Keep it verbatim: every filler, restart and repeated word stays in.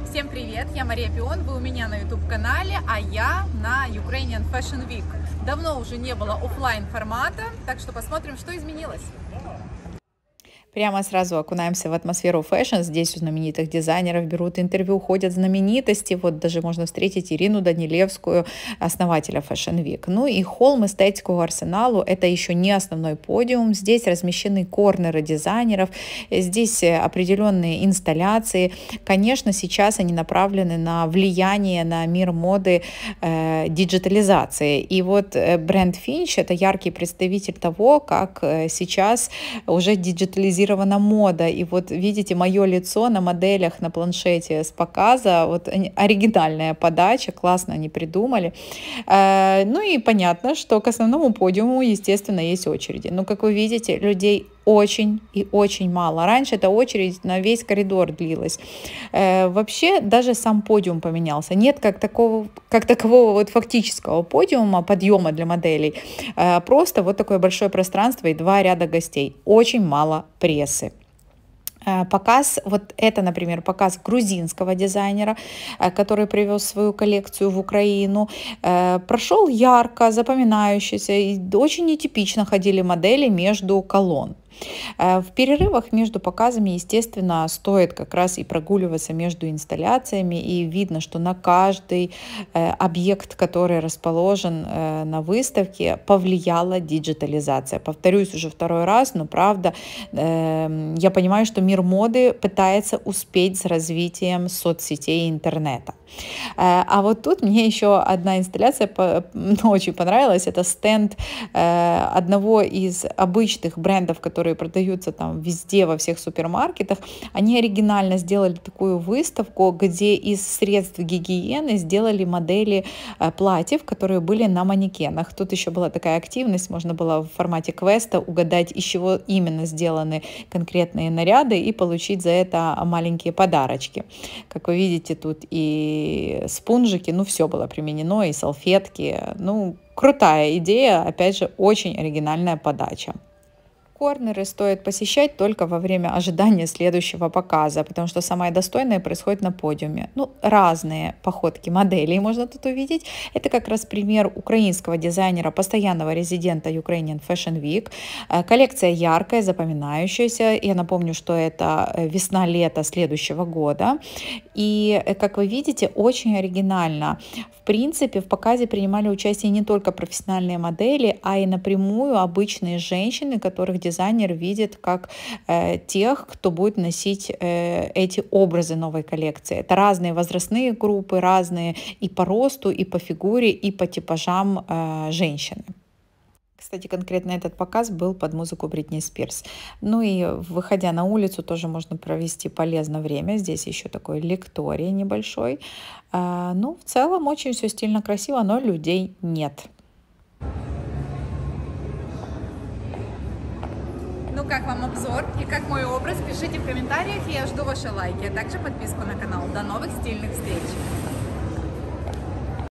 Всем привет, я Мария Пион, вы у меня на YouTube-канале, а я на Ukrainian Fashion Week. Давно уже не было офлайн формата, так что посмотрим, что изменилось. Прямо сразу окунаемся в атмосферу фэшн. Здесь у знаменитых дизайнеров берут интервью, ходят знаменитости. Вот даже можно встретить Ирину Данилевскую, основателя Fashion Week. Ну и холм эстетского арсеналу — это еще не основной подиум. Здесь размещены корнеры дизайнеров, здесь определенные инсталляции. Конечно, сейчас они направлены на влияние на мир моды, э, диджитализации. И вот бренд Finch — это яркий представитель того, как сейчас уже диджитализирована мода. И вот видите мое лицо на моделях на планшете с показа. Вот оригинальная подача, классно они придумали. Ну и понятно, что к основному подиуму, естественно, есть очереди. Но, как вы видите, людей очень и очень мало. Раньше эта очередь на весь коридор длилась. Вообще даже сам подиум поменялся. Нет как такого, как такового вот фактического подиума, подъема для моделей. Просто вот такое большое пространство и два ряда гостей. Очень мало прессы. Показ, вот это, например, показ грузинского дизайнера, который привез свою коллекцию в Украину, прошел ярко, запоминающийся, и очень нетипично ходили модели между колонн. В перерывах между показами, естественно, стоит как раз и прогуливаться между инсталляциями, и видно, что на каждый объект, который расположен на выставке, повлияла диджитализация. Повторюсь уже второй раз, но правда, я понимаю, что мир моды пытается успеть с развитием соцсетей и интернета. А вот тут мне еще одна инсталляция очень понравилась. Это стенд одного из обычных брендов, которые продаются там везде, во всех супермаркетах. Они оригинально сделали такую выставку, где из средств гигиены сделали модели платьев, которые были на манекенах. Тут еще была такая активность, можно было в формате квеста угадать, из чего именно сделаны конкретные наряды, и получить за это маленькие подарочки. Как вы видите, тут и спунжики, ну все было применено, и салфетки. Ну, крутая идея, опять же, очень оригинальная подача. Корнеры стоит посещать только во время ожидания следующего показа, потому что самое достойное происходит на подиуме. Ну, разные походки моделей можно тут увидеть. Это как раз пример украинского дизайнера, постоянного резидента Ukrainian Fashion Week. Коллекция яркая, запоминающаяся. Я напомню, что это весна-лето следующего года. И, как вы видите, очень оригинально. В принципе, в показе принимали участие не только профессиональные модели, а и напрямую обычные женщины, которых дизайнер видит как э, тех, кто будет носить э, эти образы новой коллекции. Это разные возрастные группы, разные и по росту, и по фигуре, и по типажам э, женщины. Кстати, конкретно этот показ был под музыку Бритни Спирс. Ну и выходя на улицу, тоже можно провести полезное время. Здесь еще такой лекторий небольшой. А, ну, в целом очень все стильно, красиво, но людей нет. Ну как вам обзор и как мой образ? Пишите в комментариях, я жду ваши лайки, а также подписку на канал. До новых стильных встреч!